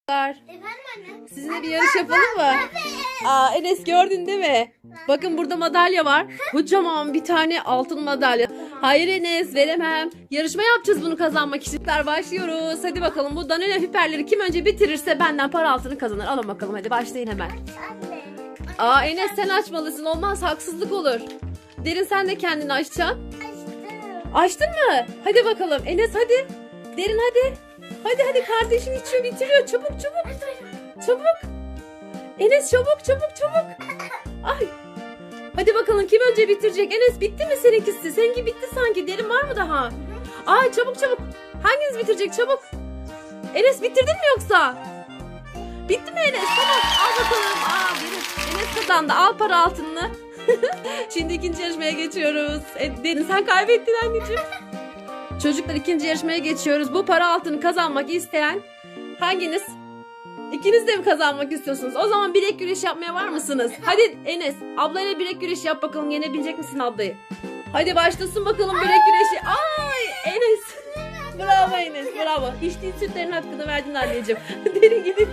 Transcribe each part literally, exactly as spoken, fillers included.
Efendim anne. Sizinle bir yarış yapalım mı? Aa, Enes gördün değil mi? Bakın burada madalya var. Kocaman bir tane altın madalya. Hayır Enes, veremem. Yarışma yapacağız bunu kazanmak için. Başlıyoruz. Hadi bakalım, bu Danone hiperleri kim önce bitirirse benden para altını kazanır. Alın bakalım, hadi başlayın hemen. Anne. Aa Enes, sen açmalısın, olmaz, haksızlık olur. Derin, sen de kendini açacaksın. Açtım. Açtın mı? Hadi bakalım Enes, hadi. Derin hadi. Hadi hadi, kardeşin içiyor, bitiriyor. Çabuk çabuk. Çabuk. Enes çabuk çabuk çabuk. Ay. Hadi bakalım, kim önce bitirecek? Enes, bitti mi seninkisi? Seninki bitti sanki. Derin var mı daha? Ay çabuk çabuk. Hanginiz bitirecek? Çabuk. Enes, bitirdin mi yoksa? Bitti mi Enes? Tamam. Al bakalım. Aa, Derin. Enes kazandı. Al para altınını. Şimdi ikinci yarışmaya geçiyoruz. E, Derin, sen kaybettin anneciğim. Çocuklar, ikinci yarışmaya geçiyoruz. Bu para altını kazanmak isteyen hanginiz? İkiniz de mi kazanmak istiyorsunuz? O zaman bilek güreşi yapmaya var mısınız? Hadi Enes, ablayla bilek güreşi yap bakalım. Yenebilecek misin ablayı? Hadi başlasın bakalım bilek güreşi. Ay Enes. Bravo Enes, bravo. İçtiğin sütlerin hakkını verdin anneciğim. Derin gidin.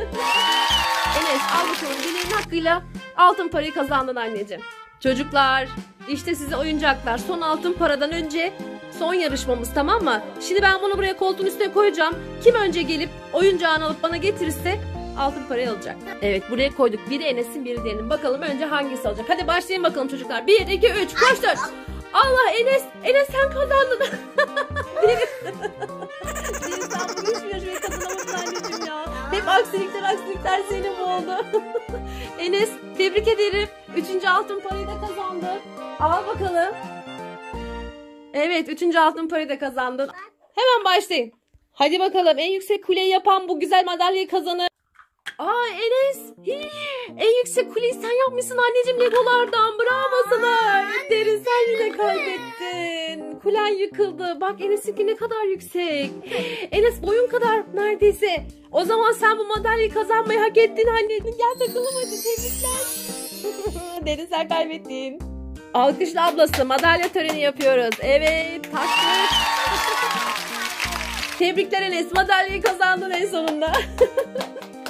Enes, al bakalım, bileğin hakkıyla altın parayı kazandın anneciğim. Çocuklar, işte size oyuncaklar. Son altın paradan önce son yarışmamız, tamam mı? Şimdi ben bunu buraya koltuğun üstüne koyacağım. Kim önce gelip oyuncağını alıp bana getirirse altın parayı alacak. Evet, buraya koyduk. Biri Enes'in, biri Derin'in. Bakalım önce hangisi alacak? Hadi başlayın bakalım çocuklar. bir, iki, üç, koş dört. Allah, Enes. Enes, sen kazandın. Derin, sen bugün hiçbir yarışmayı kazanamadın anneciğim ya. Hep aksilikler aksilikler seni mi oldu? Enes, tebrik ederim. Üçüncü altın parayı da kazandın. Al bakalım. Evet, üçüncü altın parayı da kazandın. Hemen başlayın. Hadi bakalım, en yüksek kuleyi yapan bu güzel madalyayı kazanır. Aa Enes, hii, en yüksek kuleyi sen yapmışsın anneciğim Legolardan. Bravo sana. Derin, sen yine kaybettin. Kulen yıkıldı. Bak, Enes'inki ne kadar yüksek. Enes, boyun kadar neredeyse. O zaman sen bu madalyayı kazanmayı hak ettin anneciğim. Gel takalım hadi, tebrikler. Derin, sen kaybettin. Alkışla ablası, madalya töreni yapıyoruz. Evet, taktık. Tebrikler Enes, madalyayı kazandın en sonunda.